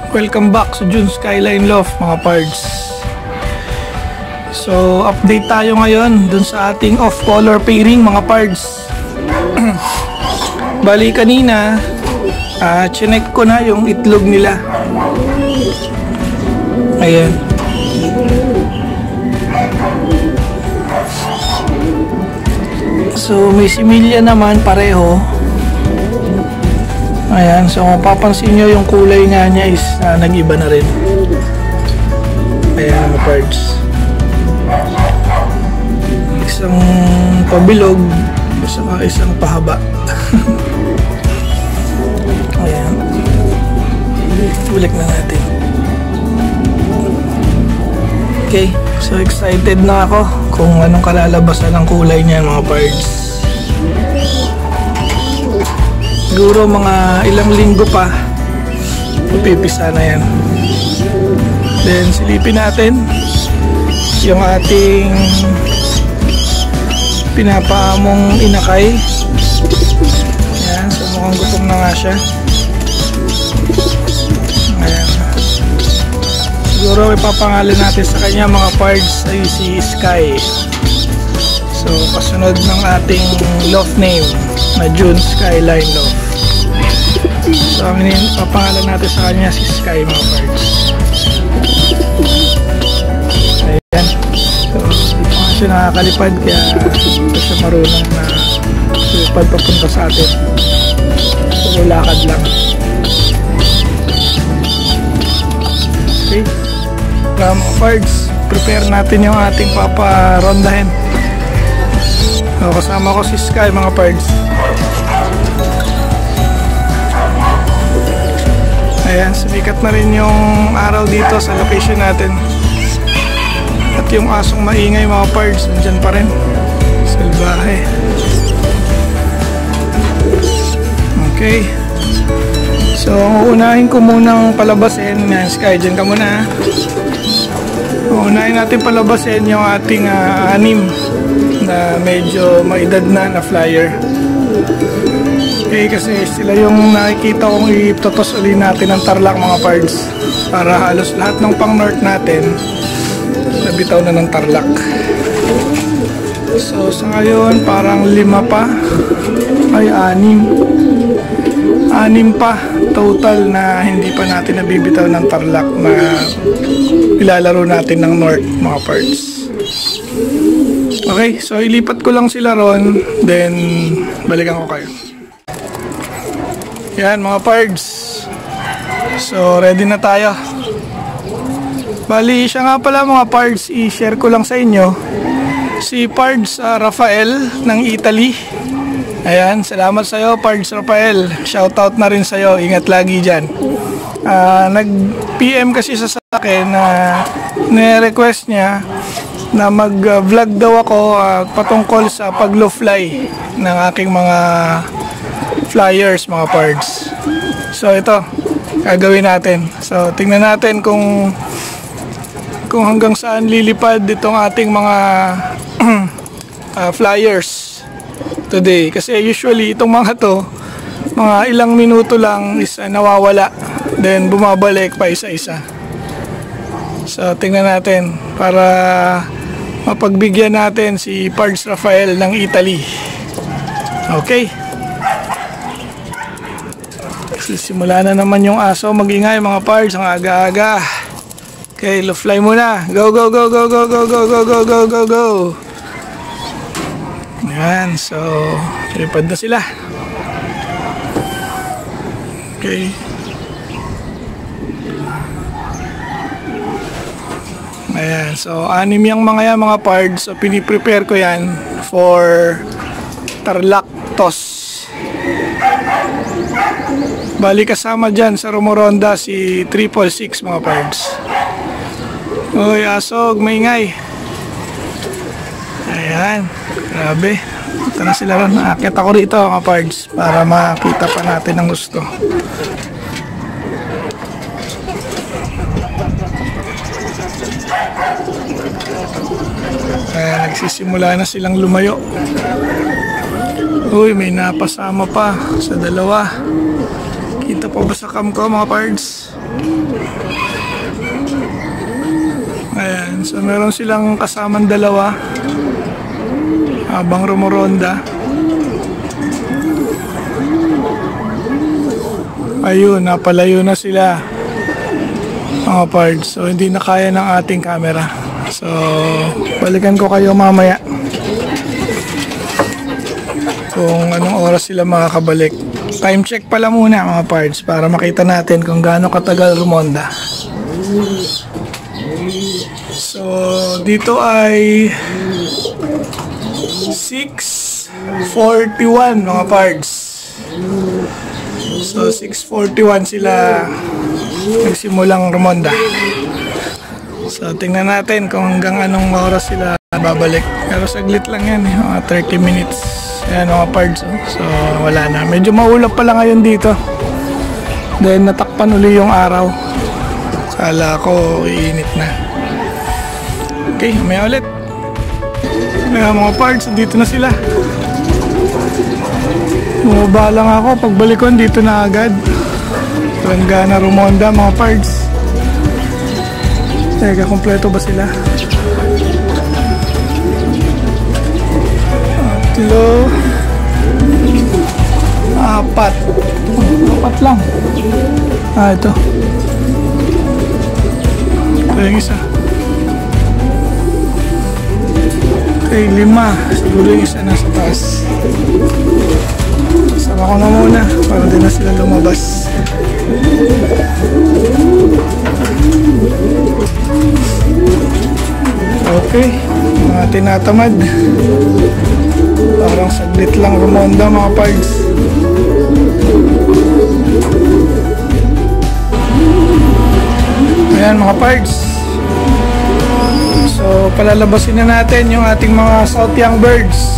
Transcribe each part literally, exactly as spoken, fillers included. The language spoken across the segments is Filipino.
Welcome back sa June Skyline Loft mga pards. So update tayo ngayon dun sa ating off color pairing mga pards. Bali kanina uh, chinek ko na yung itlog nila. Ayan. So may similya naman pareho. Ayan, so mapapansin nyo yung kulay nga niya is uh, nag-iba na rin. Ayan mga pards. Isang pabilog, saka isang pahaba. Ayan. Balik na natin. Okay, so excited na ako kung anong kalalabasan ng kulay niya mga pards. Siguro mga ilang linggo pa pipisa na yan. Then silipin natin yung ating pinapaamong inakay. Ayan, so mukhang gutom na nga siya. Ayan. Siguro ipapangalan natin sa kanya mga pards ay si Sky. So kasunod ng ating loft name na June Skyline Loft. So ang papangalan natin sa kanya si Sky mga pards. Ayan. So hindi pa nga siya nakakalipad kaya hindi siya marunong na lipad papunta sa atin. So lakad lang. Okay. Kaya mga pards, prepare natin yung ating paparondahin. So, kasama ko si Sky mga pards. Ayan, sumikat na rin yung araw dito sa location natin. At yung asong maingay mga pards, nandyan pa rin. Salbahe. Okay. So, uunahin ko munang palabasin. Ayan, Sky, dyan ka muna. Uunahin natin palabasin yung ating uh, anim na medyo maedad na na flyer. Okay, kasi sila yung nakikita kong itotos uli natin ng Tarlac mga pards, para halos lahat ng pang north natin nabitaw na ng Tarlac. So sa ngayon parang lima pa ay anim anim pa total na hindi pa natin nabibitaw ng Tarlac na ilalaro natin ng north mga pards. Okay, so ilipat ko lang sila ron, then balikan ko kayo. Yan mga pards. So ready na tayo. Bali siya nga pala mga pards, i-share ko lang sa inyo. Si Pards uh, Rafael ng Italy. Ayan, salamat sa iyo Pards Rafael. Shoutout na rin sa iyo, ingat lagi dyan. uh, Nag-P M kasi sa akin na uh, ni-request niya na mag-vlog daw ako uh, patungkol sa pag-low fly ng aking mga flyers mga pards. So ito, gagawin natin. So tingnan natin kung kung hanggang saan lilipad itong ating mga uh, flyers today. Kasi usually itong mga to, mga ilang minuto lang is uh, nawawala. Then bumabalik pa isa-isa. So tingnan natin para mapagbigyan natin si Pards Rafael ng Italy. Okay. Simula na naman yung aso mag-ingay mga pards ang aga-aga. Okay, low fly muna. Go go go go go go go go go go go go. Ayan, so lipad na sila. Okay. Ayan, so anim yung mga yan mga pards. So piniprepare ko yan for Tarlac toss. Bali kasama dyan sa Romoronda si triple six mga pards. Uy, asog, maingay. Ayan, grabe. Ito na sila ron. Akit ako rito mga pards para makita pa natin ang gusto. Ayan, nagsisimula na silang lumayo. Uy, may napasama pa sa dalawa. Kita pa ba sa cam ko mga pards? Ayan, so meron silang kasamang dalawa habang rumoronda. Ayun, napalayo na sila mga pards. So hindi na kaya ng ating camera. So balikan ko kayo mamaya kung anong oras sila makakabalik. Time check pala muna mga pards para makita natin kung gaano katagal rumonda. So dito ay six forty-one mga pards. So six forty-one sila nagsimulang rumonda. So tingnan natin kung hanggang anong oras sila babalik. Pero saglit lang yan, eh, mga thirty minutes. Ayan mga pards. So wala na. Medyo maulap pala ngayon dito. Then natakpan uli yung araw. Kala ko iinit na. Okay, may ulit. Ayan mga pards, dito na sila. Bumaba lang ako, pagbalik ko dito na agad. Langga na rumonda mga pards. Teka, kompleto ba sila? Tatlo. Apat. Apat lang. Ah, ito. Ito yung isa. Okay, lima. Siguro yung isa nasa taas. Sama ko na muna para din na sila lumabas. Okay, mga tinatamad. Parang saglit lang rumonda mga pards. Ayan mga pards. So palalabasin na natin yung ating mga South Young birds.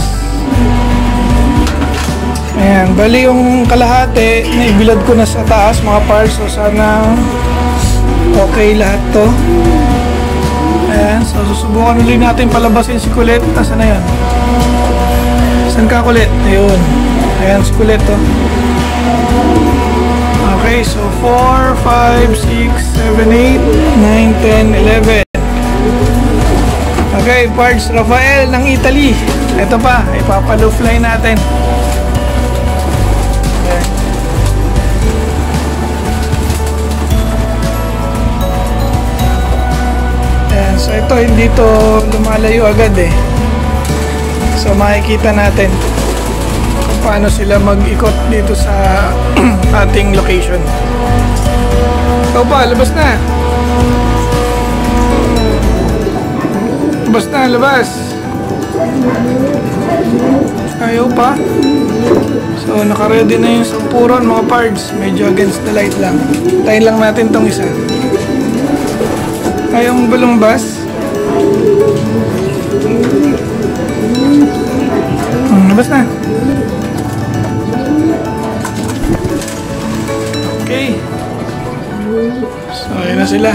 Ayan, bali yung kalahati naibilad ko na sa taas mga pards. So sana okay lahat to. Ayan, so susubukan ulit natin palabasin si Kulit. Nasaan na yan? Saan ka Kulit? Ayun. Ayan si Kulit to. Okay, so four, five, six, seven, eight, nine, ten, eleven. Okay, pards Rafael ng Italy. Ito pa, ipapalo-fly natin. Okay. Ayan, so ito hindi to lumalayo agad eh. So makikita natin kung paano sila mag-ikot dito sa ating location. Ito pa, labas na. Labas na, labas. Ayaw pa. So naka-ready na yung sampuron mga pards. Medyo against the light lang. Tayin lang natin tong isa. Ayaw mo ba lumabas? Hmm, labas na. Okay. So ayun na sila.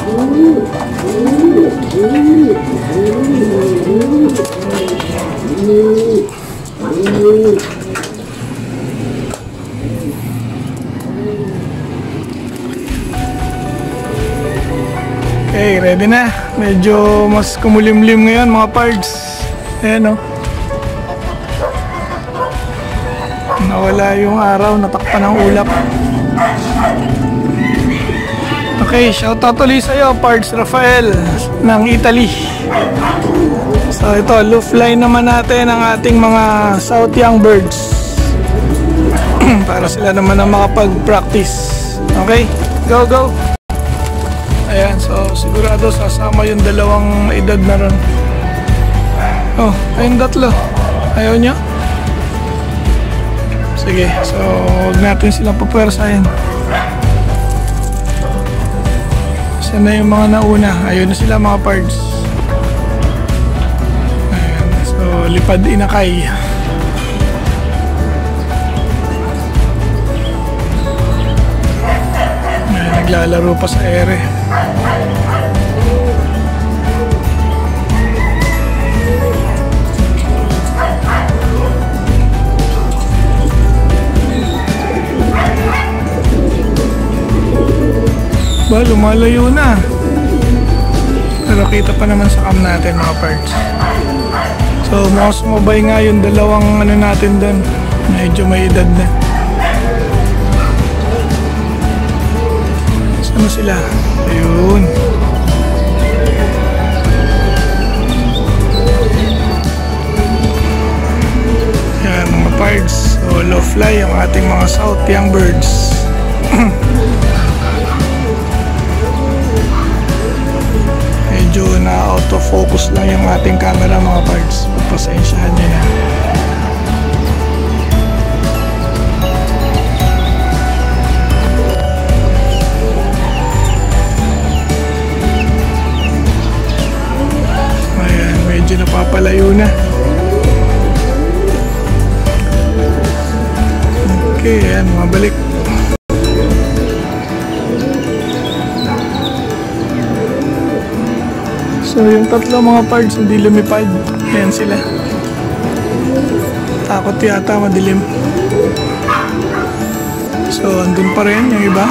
Okay, ready na. Medyo mas kumulimlim ngayon mga pards. Ayan o. Nawala yung araw, natakpan ng ulap. Okay, shoutout ulit sa'yo, pards Rafael ng Italy. So ito, loop line naman natin ang ating mga South Young birds. Para sila naman ang makapag-practice. Okay, go go. Ayan, so sigurado sasama yung dalawang edad na ron. Oh, ayun tatlo. Ayaw nyo? Sige, so huwag natin silang papwersahin. Saan na yung mga nauna? Ayun na sila mga pards. Ayan, so lipad inakay. Ayan, naglalaro pa sa ere. Ba, lumalayo na. Pero kita pa naman sa cam natin mga parts. So, mas sumabay nga yung dalawang ano natin doon. Medyo may edad na. Saan sila? Ayun. Yan mga parts. So, low fly ang ating mga South Young Birds. Medyo na auto-focus lang yung ating camera mga parts. Pagpasensyahan nyo na. Ayan, medyo napapalayo na. Okay, ayan, mabalik. So yung tatlo mga parts hindi lumipad. Ayan sila. Takot yata madilim. So andun pa rin yung iba.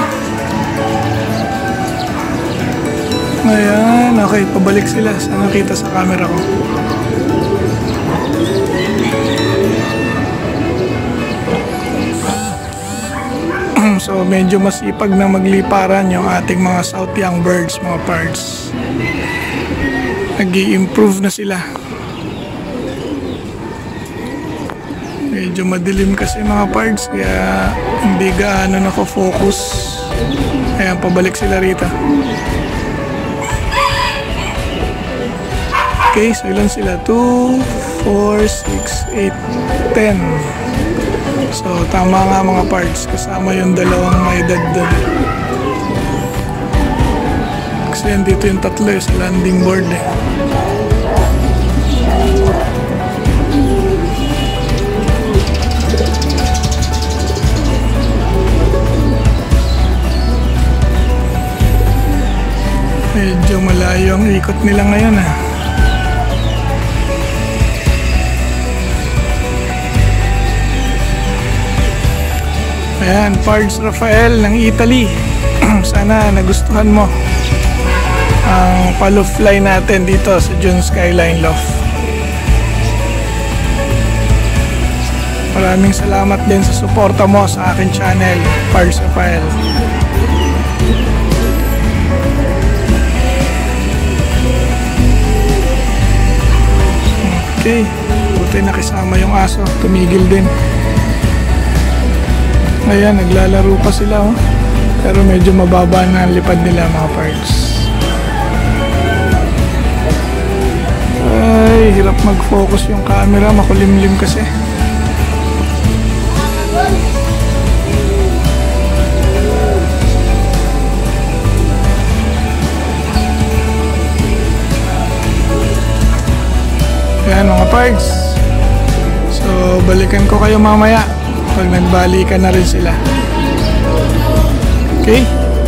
Ayan, okay, pabalik sila. Sana kita sa camera ko. So medyo masipag na magliparan yung ating mga South Young Birds mga parts. Nag-i-improve na sila. Medyo madilim kasi mga parts kaya hindi gaano nako-focus. Ayan, pabalik sila rito. Okay, so ilan sila? two, four, six, eight, ten. So tama nga mga parts. Kasama yung dalawang may edad doon. Kasi dito yung tatlo eh, sa landing board eh. Medyo malayo ang ikot nila ngayon ah. Ayan, Pards Rafael ng Italy. Sana nagustuhan mo ang palo fly natin dito sa June Skyline Loft. Maraming salamat din sa suporta mo sa akin channel, Pards Rafael. Okay, buti nakisama yung aso, tumigil din. Ayan, naglalaro pa sila oh. Pero medyo mababa na ang lipad nila mga parts. Ay, hirap mag-focus yung camera, makulimlim kasi. Ayan mga parts. So, balikan ko kayo mamaya pag nagbalikan na rin sila. Okay?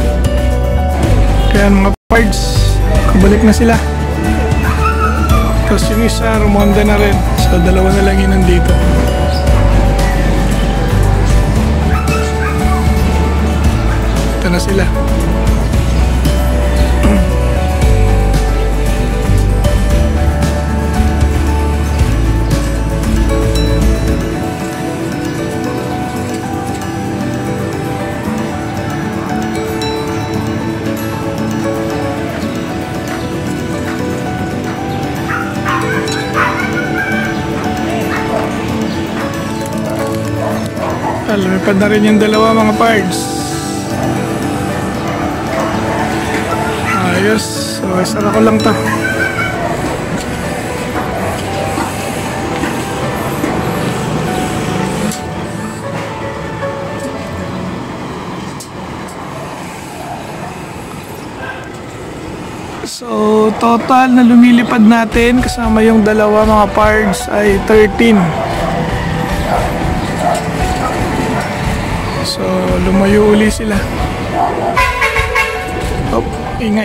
Kaya mga parts, kabalik na sila. Tapos yung isa, rumonda na rin. So dalawa na lang yun nandito. Ito na sila. Lumipad na rin yung dalawa mga parts. Ayos. So, isara ko lang to. So, total na lumilipad natin kasama yung dalawa mga parts ay thirteen. So, lumayo uli sila. Oh, ingay.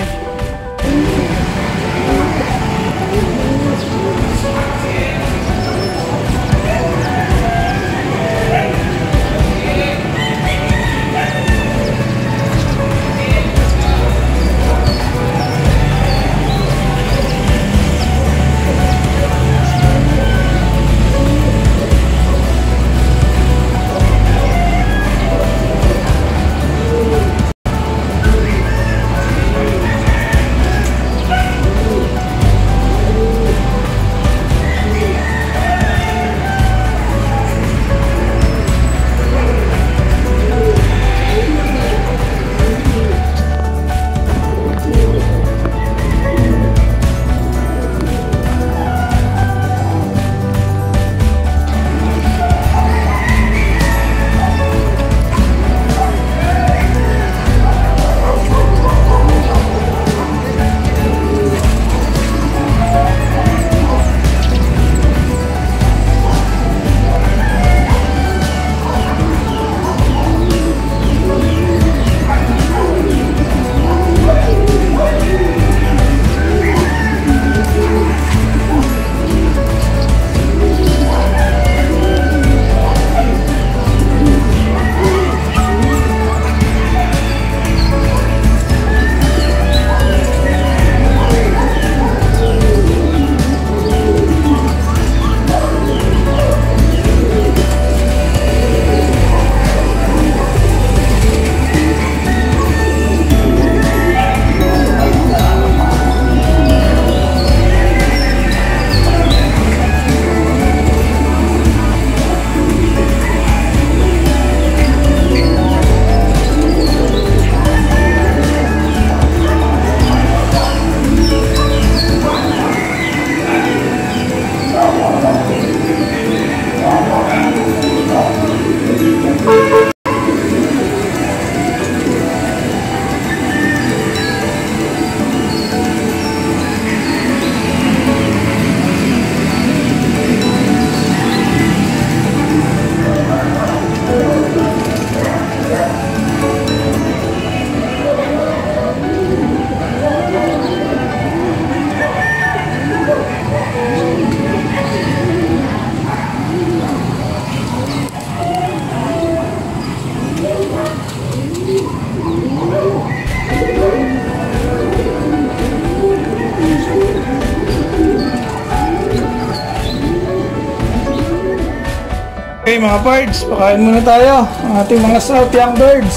Okay mga pards, pakain muna tayo ang ating mga South Young Birds.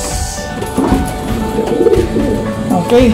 Okay.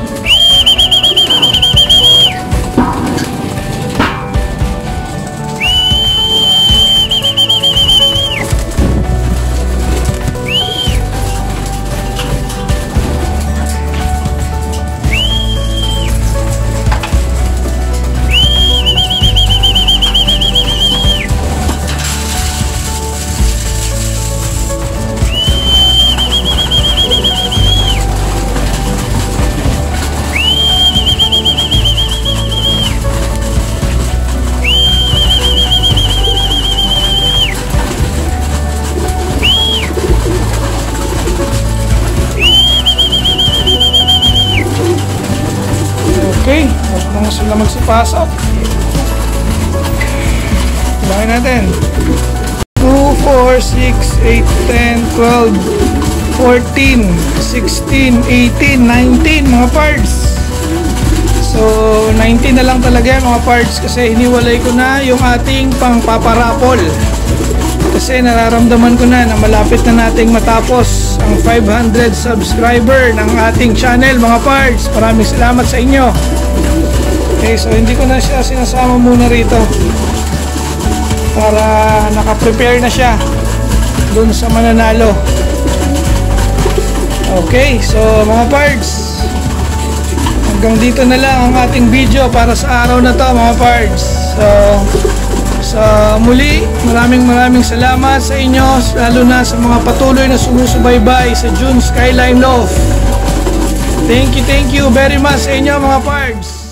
Okay, huwag na sila magsipasok. Bilangin natin. two, four, six, eight, ten, twelve, fourteen, sixteen, eighteen, nineteen mga pards. So, nineteen na lang talaga mga pards kasi hiniwalay ko na yung ating pangpaparapol. Kasi nararamdaman ko na na malapit na nating matapos ang five hundred subscriber ng ating channel mga pards. Maraming salamat sa inyo. Okay, so hindi ko na siya sinasama muna rito para naka-prepare na siya dun sa mananalo. Okay, so mga pards, hanggang dito na lang ang ating video para sa araw na to mga pards. So sa muli, maraming maraming salamat sa inyo, lalo na sa mga patuloy na sumusubaybay sa June Skyline Loft. Thank you, thank you very much sa inyo mga pards.